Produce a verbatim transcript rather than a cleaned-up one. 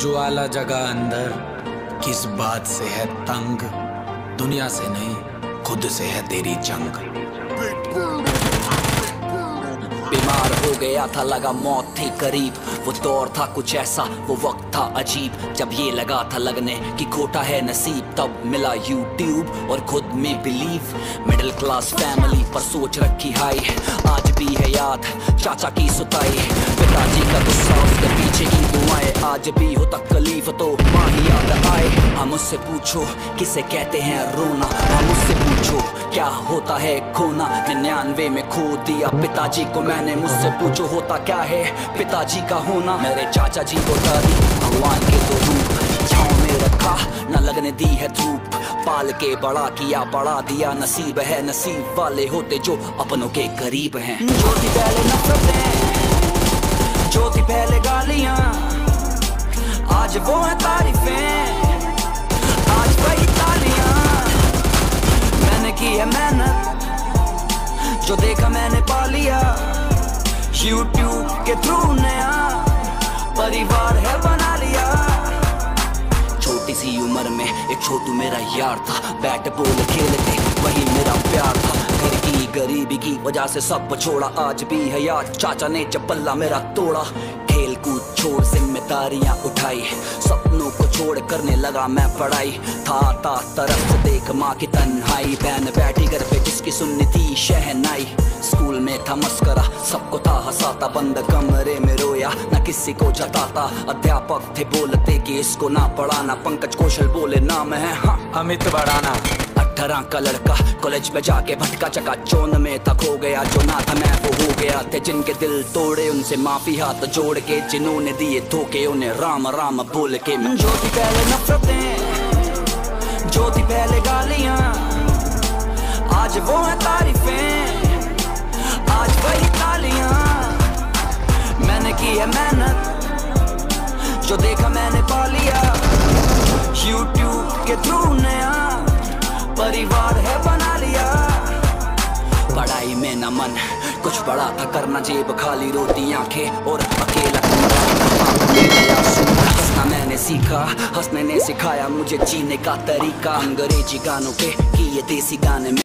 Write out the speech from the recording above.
ज्वाला जगह अंदर, किस बात से है तंग, दुनिया से नहीं खुद से है तेरी जंग। बीमार हो गया था, लगा मौत थी करीब, वो दौर था कुछ ऐसा, वो वक्त था अजीब, जब ये लगा था लगने कि खोटा है नसीब, तब मिला यूट्यूब और खुद में बिलीव। मिडिल क्लास फैमिली पर सोच रखी हाई, आज भी है याद चाचा की सुताई, पिताजी का गुस्सा, उसके पीछे की दुआएं, आज भी हो तकलीफ तो माँ ही याद आए। हम उससे पूछो किसे कहते हैं रोना, हम उससे पूछो क्या होता है खोना, निन्यानवे में खो दिया पिताजी को मैंने, मुझसे पूछो होता क्या है पिताजी का होना। मेरे चाचा जी को दादी भगवान के दो रूप, छाँव में रखा न लगने दी है धूप, पाल के बड़ा किया बड़ा दिया नसीब है, नसीब वाले होते जो अपनों के करीब हैं। जो थी पहले नफरतें, जो थी पहले गालियां, आज वो है तारीफें, आज वही तालियां। मैंने की है मेहनत, जो देखा मैंने पा लिया, यूट्यूब के थ्रू नया परिवार है बना लिया। छोटी सी उम्र में एक छोटू मेरा यार था, बैट बॉल खेलते वही मेरा प्यार था, घर की गरीबी की वजह से सब छोड़ा, आज भी है याद चाचा ने जब पल्ला मेरा तोड़ा। खेल कूद छोड़ जिम्मेदारियां उठाई, सपनों को छोड़ करने लगा मैं पढ़ाई, था था तरफ से देख माँ की तन्हाई, बहन बैठी घर पे जिसकी सुननी थी शहनाई। स्कूल में था मस्करा, सबको था हंसाता, बंद कमरे में रोया न किसी को जताता, अध्यापक थे बोलते कि इसको ना पढ़ाना, पंकज कौशल बोले नाम है हाँ अमित बढ़ाना। अठारह का लड़का कॉलेज में जाके भटका चका चौन में तक हो गया, जो ना था मैं वो हो गया, थे जिनके दिल तोड़े उनसे माफी हाथ जोड़ के, जिन्होंने दिए धोखे उन्हें राम राम बोल के। जो थी पहले नफरतें, जो थी पहले गालियां, आज वो है तारीफें, आज वही तालियां। मैंने की है मेहनत, जो देखा मैंने पा लिया, यूट्यूब के थ्रू नया परिवार है बना लिया। पढ़ाई में न मन कुछ बड़ा था करना, जेब खाली रोटी आंखें और अकेला हंसना मैंने सीखा, हंसने ने सिखाया मुझे जीने का तरीका, अंग्रेजी गानों के किए देसी गाने में